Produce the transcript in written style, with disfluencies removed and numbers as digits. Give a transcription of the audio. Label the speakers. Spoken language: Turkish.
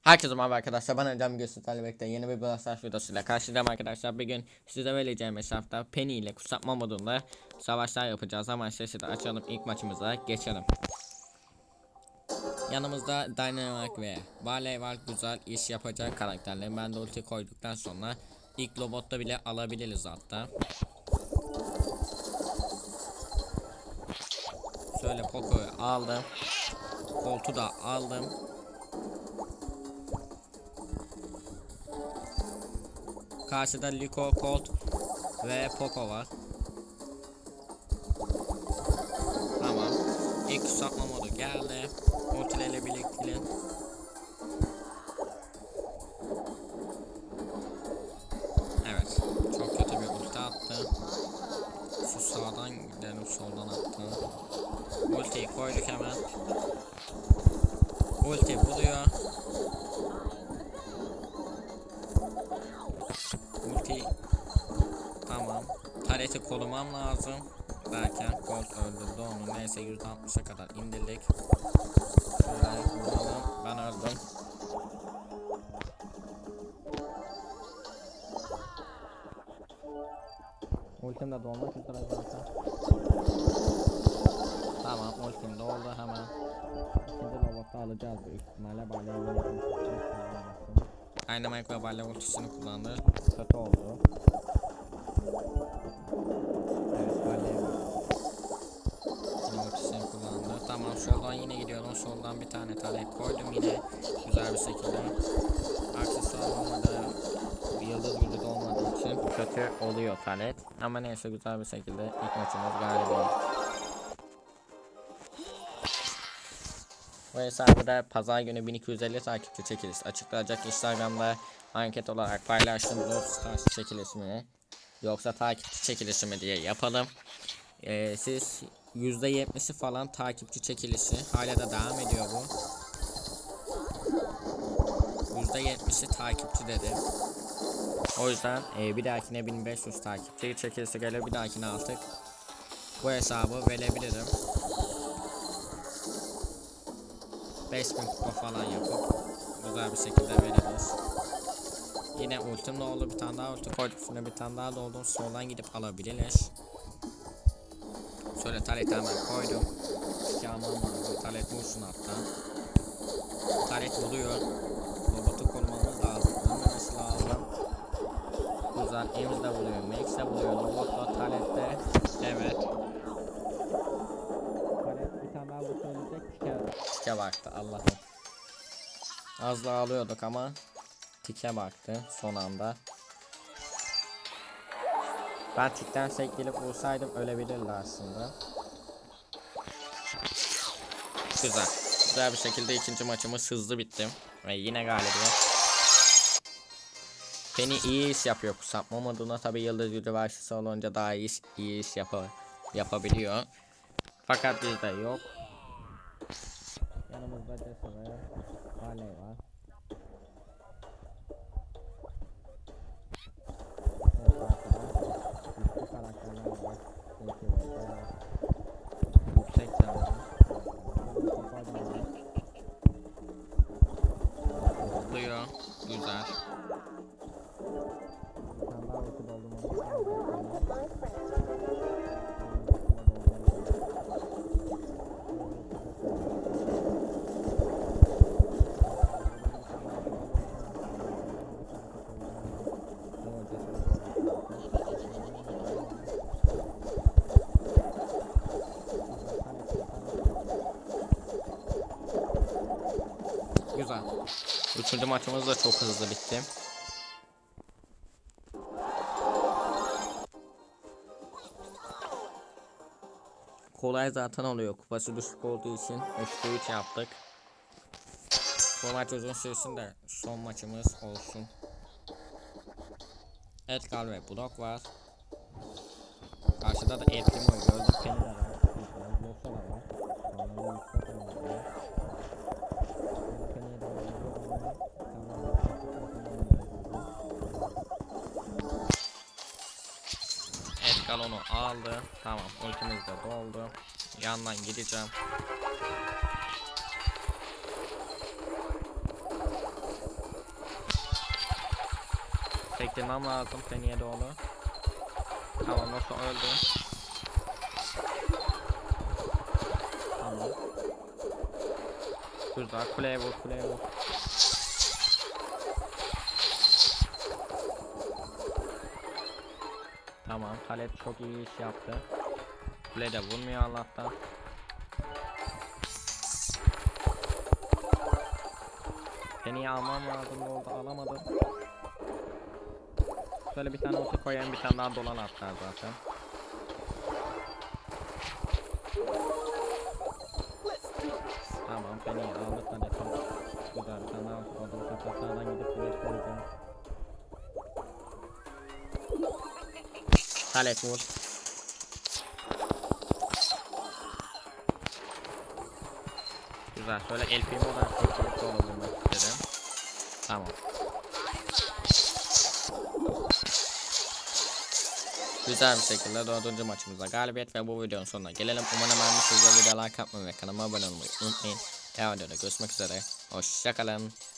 Speaker 1: Herkese merhaba arkadaşlar, ben Ecem Göster'le birlikte yeni bir Brawl Stars videosuyla karşınızdayım arkadaşlar. Bugün size vereceğim hesapta Penny ile kuşatma modunda savaşlar yapacağız. Ama sesi de açalım, ilk maçımıza geçelim. Yanımızda Dynamite ve Barley var, güzel iş yapacak karakterler. Ben de ulti koyduktan sonra ilk robotta bile alabiliriz hatta. Şöyle Poco'yu aldım, Colt'u da aldım. Karşıda Liko, Colt ve Poco var. Tamam. İlk kuşatma modu geldi. Ultilerle birlikte. Evet. Çok kötü bir ulti attı. Şu sağdan gidelim, soldan attı. Ultiyi koyduk hemen. Ulti vuruyor. Ulti. Tamam. Taret'i korumam lazım derken Colt öldürdü onu. Neyse %60'a kadar indirdik. Şöyle vuralım. Ben öldüm. Ultim de dolmak üzere zaten. Tamam, ultim doldu hemen. İkinci robotu alacağız büyük ihtimalle. Dynamite ve Barley ultisini kullandı. Kötü oldu. Evet, Barley yine ultisini kullandı. Tamam, soldan yine gidiyorum. Soldan bir tane taret koydum yine. Güzel bir şekilde. Aksesuar olmadı. Yıldız gücü olmadığı için kötü oluyor taret. Ama neyse, güzel bir şekilde ilk maçımız galibiyet. Bu hesabı pazar günü 1250 takipçi çekilişi açıklayacak. Instagram'da anket olarak paylaştım. Brawl Stars çekilişi mi yoksa takipçi çekilişi mi diye yapalım. Siz %70'i falan takipçi çekilişi, hala da devam ediyor bu. %70'i takipçi dedi. O yüzden bir dahakine 1500 takipçi çekilişi gelir, bir dahakine artık bu hesabı verebilirim. 5000 kupa falan yapıp güzel bir şekilde veririz. Yine ultim oldu, bir tane daha ulti koyduk, üstüne bir tane daha doldum. Soldan gidip alabiliriz. Şöyle taret hemen koydum. Yağmam lazım, taret vursun hatta. Taret vuruyor. Robotu korumamız lazım, ölmemesi lazım. Güzel, Ems de vuruyor, Max de vuruyor, robotla taret de. Evet. Taret bir tane daha vursabilecek, tike baktı Allah'ım. Az daha alıyorduk ama tike baktı son anda. Ben tikten sektirip vursaydım ölebilirdi aslında. Güzel. Güzel bir şekilde ikinci maçımız hızlı bitti. Ve yine galibiyet. Penny iyi iş yapıyor kuşatma moduna. Tabi yıldız gücü başlısı olunca daha iyi iş yapabiliyor. Fakat bizde yok. Yanımızda Jesse ve Barley var. Güçlü karakterler var. Yüksek canlı. Zıplıyor. Güzel. Bir tane daha vakit oldu. Güzel. Üçüncü maçımız da çok hızlı bitti. Kolay zaten oluyor. Kupası düşük olduğu için 3-3 yaptık. Bu maç uzun sürsün de son maçımız olsun. Edgar ve Brock var. Karşıda da Edgar'ı gördük. Penny de var. Yoksa da var. Edgar onu aldı. Tamam, ultimiz de doldu. Yandan gideceğim. İttirmem lazım Penny'e doğru. Tamam, nasıl öldü. Tamam. Güzel, kuleye vur, kuleye vur. Tamam, Talet çok iyi iş yaptı. Kule de vurmuyor Allah'tan. Penny'yi almam lazım, oldu, alamadım. Şöyle bir tane otu koyayım, bir tane daha dolan atlar zaten. Tamam, Penny'yi aldık Talet'im. Güzel, bir tane daha otu koydum. Kapatlardan gidip Talet koyacağım. Talet vur. Güzel, şöyle El Primo'dan kurtulup doldurmak istedim. Tamam. Güzel bir şekilde 4. maçımıza galibiyet ve bu videonun sonuna gelelim. Umarım beğenmişsinizdir. Videoya like atmayı ve kanalıma abone olmayı unutmayın. Diğer videoda görüşmek üzere. Hoşçakalın.